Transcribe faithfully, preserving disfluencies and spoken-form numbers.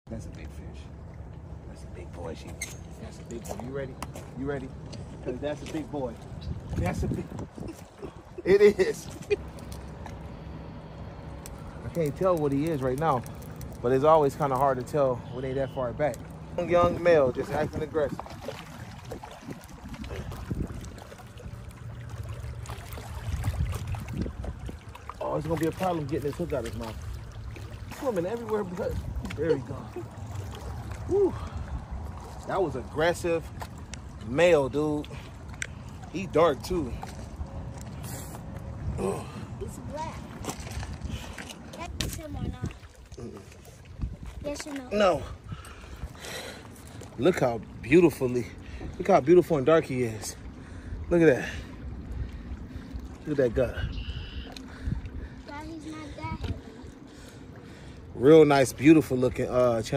That's a big fish. That's a big boy, she. That's a big boy. You ready? You ready? Because that's a big boy. That's a big. It is. I can't tell what he is right now, but it's always kind of hard to tell when they that far back. Young, young male, just acting aggressive. Oh, it's gonna be a problem getting this hook out of his mouth. Swimming everywhere, but there we go. Whew. That was aggressive male, dude. He dark too. It's black. That's him or not? Mm-mm. Yes or no? No. Look how beautifully, look how beautiful and dark he is. Look at that. Look at that gut. God, he's not that heavy. Real nice, beautiful looking uh